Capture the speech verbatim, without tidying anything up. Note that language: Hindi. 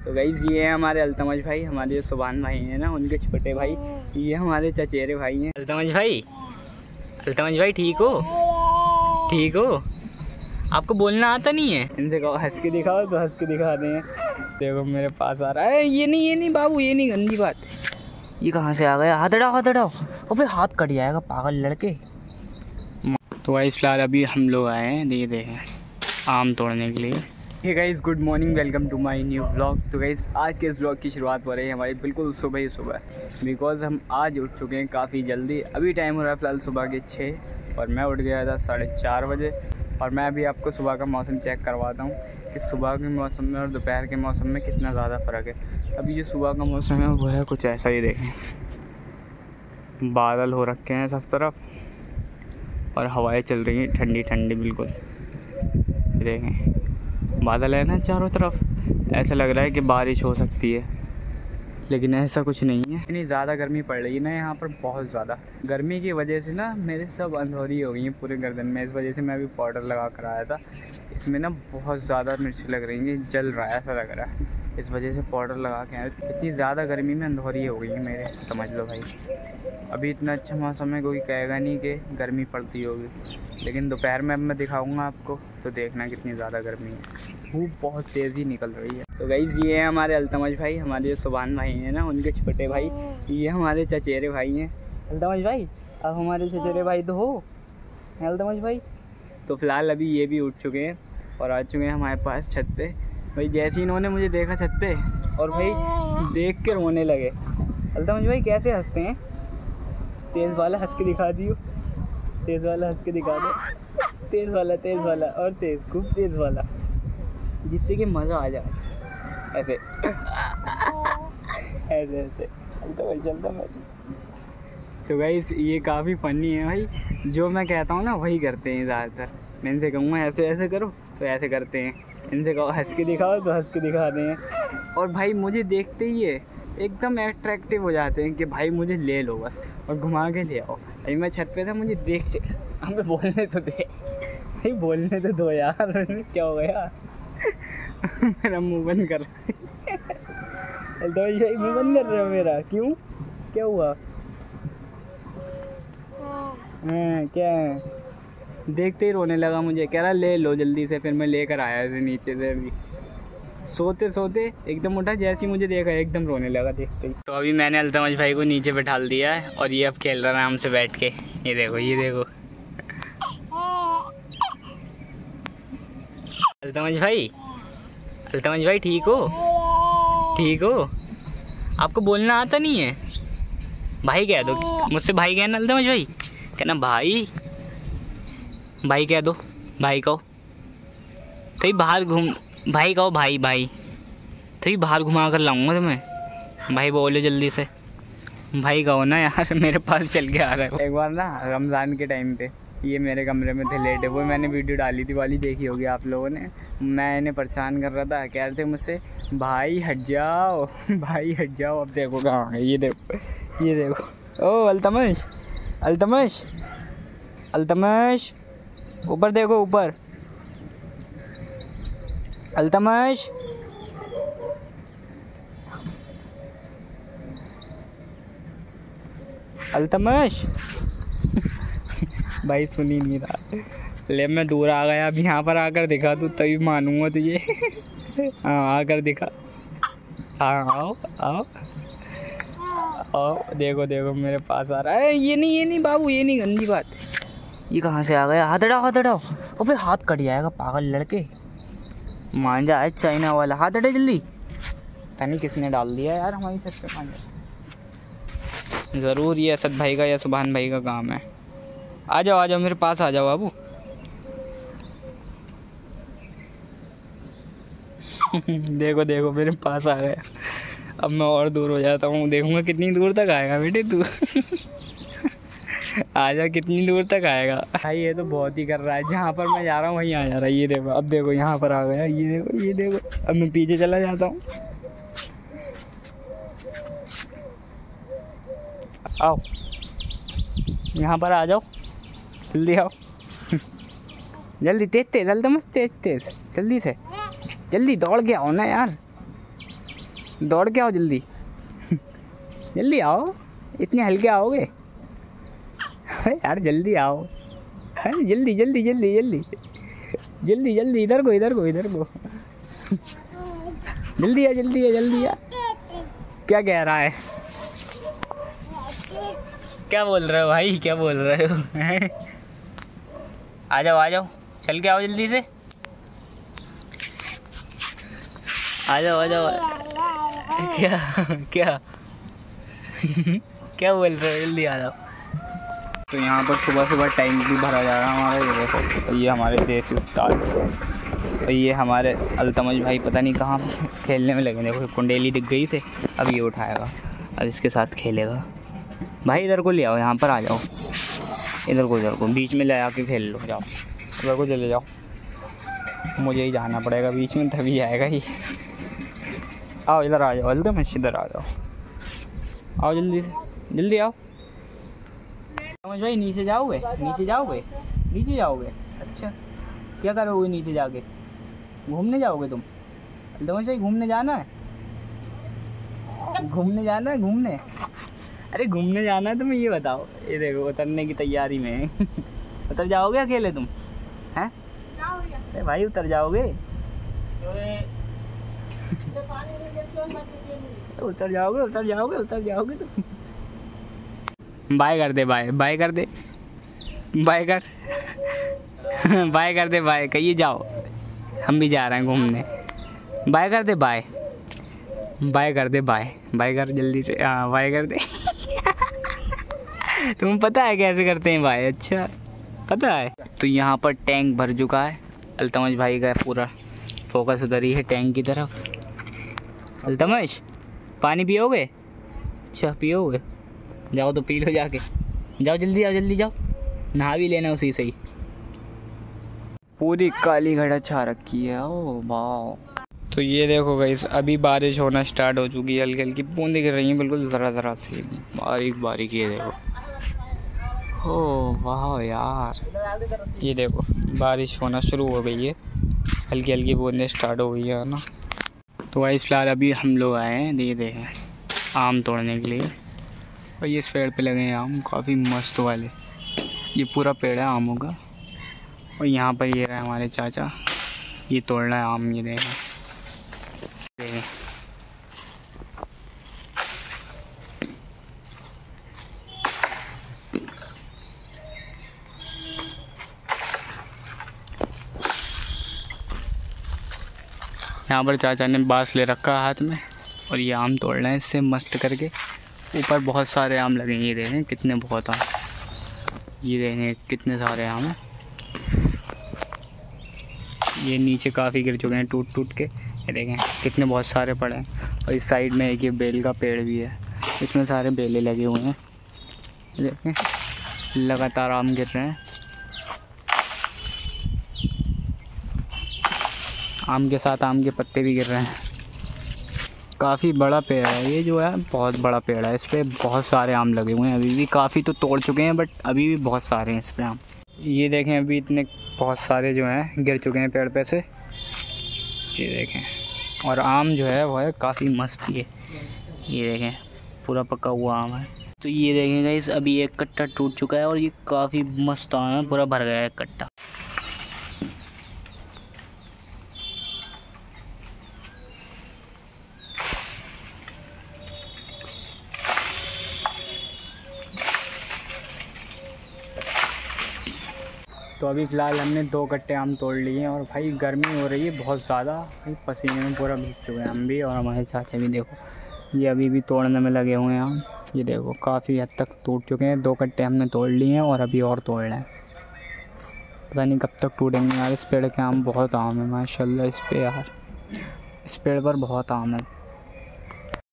तो गाइस ये है हमारे अल्तमश भाई, हमारे जो सुभान भाई हैं ना उनके छोटे भाई, ये हमारे चचेरे भाई हैं। अल्तमश भाई, अल्तमश भाई ठीक हो? ठीक हो? आपको बोलना आता नहीं है? इनसे कहो हंस के दिखाओ तो हंस के दिखा दें। देखो मेरे पास आ रहा है। ये नहीं ये नहीं बाबू, ये नहीं, गंदी बात। ये कहाँ से आ गया? हाथ हटाओ हाथ हटाओ। अबे हाथ कट जाएगा पागल लड़के। तो गाइस फिलहाल अभी हम लोग आए हैं ये देखें आम तोड़ने के लिए। Hey guys good morning, welcome to my new blog. तो गाइस आज के इस ब्लॉग की शुरुआत हो रही है हमारी बिल्कुल सुबह ही सुबह, बिकॉज़ हम आज उठ चुके हैं काफ़ी जल्दी। अभी टाइम हो रहा है फ़िलहाल सुबह के छः और मैं उठ गया था साढ़े चार बजे। और मैं अभी आपको सुबह का मौसम चेक करवाता हूँ कि सुबह के मौसम में और दोपहर के मौसम में कितना ज़्यादा फ़र्क है। अभी जो सुबह का मौसम है वो है कुछ ऐसा ही, देखें बादल हो रखे हैं सब तरफ और हवाएं चल रही हैं ठंडी ठंडी बिल्कुल। देखें बादल है ना चारों तरफ, ऐसा लग रहा है कि बारिश हो सकती है, लेकिन ऐसा कुछ नहीं है। इतनी ज़्यादा गर्मी पड़ रही है ना यहाँ पर, बहुत ज़्यादा गर्मी की वजह से ना मेरे सब अंधेरी हो गई हैं पूरे गर्दन में। इस वजह से मैं अभी पाउडर लगा कर आया था। इसमें ना बहुत ज़्यादा मिर्च लग रही है, जल रहा है ऐसा लग रहा है, इस वजह से पाउडर लगा के आया। इतनी ज़्यादा गर्मी में अंधेरी हो गई है मेरे, समझ लो भाई। अभी इतना अच्छा मौसम है, कोई कहेगा नहीं कि गर्मी पड़ती होगी, लेकिन दोपहर में अब मैं दिखाऊंगा आपको तो देखना कितनी ज़्यादा गर्मी है। धूप बहुत तेज़ी निकल रही है। तो गाइस ये है हमारे अल्तमश भाई, हमारे जो सुभान भाई हैं ना उनके छोटे भाई, ये हमारे चचेरे भाई हैं। अल्तमश भाई अब हमारे चचेरे भाई तो हो अल्तमश भाई। तो फ़िलहाल अभी ये भी उठ चुके हैं और आ चुके हैं हमारे पास छत पे। भाई जैसे इन्होंने मुझे देखा छत पे और भाई देख के रोने लगे। अल्तमश भाई कैसे हंसते हैं? तेज़ वाला हंस के दिखा दियो, तेज़ वाला हंस के दिखा दो, तेज़ वाला तेज़ वाला और तेज़, खूब तेज़ वाला, जिससे कि मज़ा आ जाए। ऐसे ऐसे ऐसे चलता भाई चलता भाई। तो गाइस ये काफ़ी फ़नी है भाई, जो मैं कहता हूँ ना वही करते हैं ज़्यादातर। मैं इनसे कहूँगा ऐसे ऐसे करो तो ऐसे करते हैं, इनसे कहो हंस के दिखाओ तो हंस के दिखा दें। और भाई मुझे देखते ही ये एकदम अट्रैक्टिव हो जाते हैं कि भाई मुझे ले लो बस और घुमा के ले आओ। अभी मैं छत पे था, मुझे देख के हमें बोलने तो दे भाई, बोलने तो दो यार। क्या हो गया? मेरा मुंह बंद कर रहा है। तो भाई मुंह बंद कर रहा है मेरा, क्यों? क्या हुआ? हाँ क्या है? देखते ही रोने लगा, मुझे कह रहा ले लो जल्दी से। फिर मैं लेकर आया इसे नीचे से। अभी सोते सोते एकदम उठा, जैसे ही मुझे देखा एकदम रोने लगा देखते ही। तो अभी मैंने अल्तमश भाई को नीचे बैठा दिया है और ये अब खेल रहा है आराम से बैठ के। ये देखो ये देखो अल्तमश भाई, अल्तमश भाई ठीक हो? ठीक हो? आपको बोलना आता नहीं है? भाई कह दो, मुझसे भाई कहना। अल्तमश भाई कहना भाई, भाई कह दो, भाई कहो। कहीं बाहर घूम, भाई कहो भाई भाई, तो बाहर घुमा कर लाऊंगा तुम्हें। भाई बोलो जल्दी से, भाई कहो ना यार, मेरे पास चल के आ रहा है। एक बार ना रमज़ान के टाइम पे ये मेरे कमरे में थे लेटे, वो मैंने वीडियो डाली थी वाली, देखी होगी आप लोगों ने। मैं इन्हें परेशान कर रहा था, कह रहे थे मुझसे भाई हट जाओ भाई हट जाओ। अब देखो कहाँ है, ये देखो ये देखो। ओ अल्तमश, अल्तमश, अल्तमश ऊपर देखो ऊपर। अल्तमश अल्तमश भाई सुन ही नहीं रहा। ले मैं दूर आ गया, अब यहाँ पर आकर दिखा तू तभी मानूंगा तुझे। हाँ आकर दिखा, हाँ आओ आओ आओ। देखो देखो मेरे पास आ रहा है। ये नहीं ये नहीं बाबू, ये नहीं, गंदी बात। ये कहाँ से आ गया? हाथ हटाओ हाथ हटाओ। अबे हाथ कट जाएगा पागल लड़के। मांझा है चाइना वाला, हाथ हटे जल्दी। पता नहीं किसने डाल दिया यार हमारी छत पे मांझा। ज़रूर ये असद भाई का या सुभान भाई का काम है। आ जाओ आ जाओ मेरे पास आ जाओ बाबू। देखो देखो मेरे पास आ गया। अब मैं और दूर हो जाता हूँ, देखूंगा कितनी दूर तक आएगा बेटे तू। आजा कितनी दूर तक आएगा भाई। ये तो बहुत ही कर रहा है, जहाँ पर मैं जा रहा हूँ वहीं आ जा रहा है। ये देखो अब देखो यहाँ पर आ गया, ये देखो ये देखो। अब मैं पीछे चला जाता हूँ। आओ यहाँ पर आ जाओ, जल्दी आओ जल्दी, तेज तेज, जल्दी मत, तेज तेज, जल्दी से जल्दी दौड़ के आओ ना यार। दौड़ के आओ जल्दी जल्दी आओ, इतने हल्के आओगे? अरे यार जल्दी आओ, अरे जल्दी जल्दी जल्दी जल्दी जल्दी जल्दी, इधर को इधर को इधर को जल्दी आ जल्दी आ जल्दी आ। क्या कह रहा है? क्या बोल रहे हो भाई, क्या बोल रहे हो? आ जाओ आ जाओ, चल के आओ जल्दी से, आ जाओ आ जाओ। क्या क्या क्या बोल रहे हो? जल्दी आ जाओ। तो यहाँ पर सुबह सुबह टैंक भी भरा जा रहा है हमारे, ये देखो। तो ये हमारे देसी उस्ताद, तो ये हमारे अल्तमज भाई पता नहीं कहाँ खेलने में लगे। देखो कुंडेली दिख गई से, अब ये उठाएगा, अब इसके साथ खेलेगा। भाई इधर को ले आओ, यहाँ पर आ जाओ, इधर को इधर को बीच में ले आके खेल लो। जाओ इधर को चले जाओ, मुझे ही जाना पड़ेगा बीच में, तभी आएगा ही। आओ इधर आ जाओ अल्तमज, इधर आ जाओ, आओ जल्दी से, जल्दी आओ। समझ भाई नीचे जाओगे, नीचे जाओगे, नीचे जाओगे? अच्छा क्या करोगे नीचे जाके? घूमने जाओगे तुम? समझ भाई घूमने जाना है, घूमने जाना है, घूमने? अरे घूमने जाना है तुम्हें, ये बताओ। ये देखो उतरने की तैयारी में उतर जाओगे अकेले तुम? हैं? अरे भाई उतर जाओगे, उतर जाओगे, उतर जाओगे, उतर जाओगे तुम। बाय कर दे, बाय बाय कर दे, बाय कर बाय कर दे, बाय कहिए जाओ, हम भी जा रहे हैं घूमने। बाय कर दे, बाय बाय कर दे, बाय बाय कर जल्दी से, हाँ बाय कर दे तुम्हें पता है कैसे करते हैं बाय? अच्छा पता है। तो यहाँ पर टैंक भर चुका है, अल्तमज भाई का पूरा फोकस उधर ही है टैंक की तरफ। अल्तमज पानी पियोगे? अच्छा पियोगे, जाओ तो पी लो जाके, जाओ जल्दी आओ, जल्दी जाओ, नहा भी लेना उसी से ही। पूरी काली घड़ा छा रखी है, ओ वाह। तो ये देखो गाइस, अभी बारिश होना स्टार्ट हो चुकी है, हल्की हल्की बूंदें गिर रही हैं, बिल्कुल ज़रा ज़रा सी, बारीक बारीक। ये देखो, ओ वाह यार, ये देखो बारिश होना शुरू हो गई है, हल्की हल्की बूंदें स्टार्ट हो गई है ना। तो गाइस फिलहाल अभी हम लोग आए हैं, ये देखें आम तोड़ने के लिए, और ये इस पेड़ पे लगे हैं आम काफ़ी मस्त वाले, ये पूरा पेड़ है आमों का। और यहाँ पर ये रहा हमारे चाचा, ये तोड़ना है आम, ये देखें देखें। यहाँ पर चाचा ने बांस ले रखा है हाथ में, और ये आम तोड़ना है इससे मस्त करके। ऊपर बहुत सारे आम लगे हैं, ये देखें कितने बहुत आम, ये देखें कितने सारे आम हैं। ये नीचे काफ़ी गिर चुके हैं टूट टूट के, ये देखें कितने बहुत सारे पड़े हैं। और इस साइड में एक ये बेल का पेड़ भी है, इसमें सारे बेले लगे हुए हैं, देखें लगातार आम गिर रहे हैं। आम के साथ आम के पत्ते भी गिर रहे हैं। काफ़ी बड़ा पेड़ है ये जो है, बहुत बड़ा पेड़ है, इस पर बहुत सारे आम लगे हुए हैं। अभी भी काफ़ी तो तोड़ चुके हैं, बट अभी भी बहुत सारे हैं इस पर आम। ये देखें अभी इतने बहुत सारे जो हैं गिर चुके हैं पेड़ पे से, ये देखें। और आम जो है वो है काफ़ी मस्त, ये ये देखें पूरा पका हुआ आम है। तो ये देखें गाइस, अभी एक कट्टा टूट चुका है, और ये काफ़ी मस्त आम है, पूरा भर गया है कट्टा। तो अभी फ़िलहाल हमने दो कट्टे आम तोड़ लिए हैं, और भाई गर्मी हो रही है बहुत ज़्यादा, पसीने में पूरा भीग चुके हैं हम भी, और हमारे चाचा भी। देखो ये अभी भी तोड़ने में लगे हुए हैं आम, ये देखो काफ़ी हद तक टूट चुके हैं। दो कट्टे हमने तोड़ लिए हैं, और अभी और तोड़ रहे हैं, पता नहीं कब तक टूटेंगे यार। इस पेड़ के आम बहुत आम है माशाल्लाह, इस पे यार, इस पेड़ पर बहुत आम है।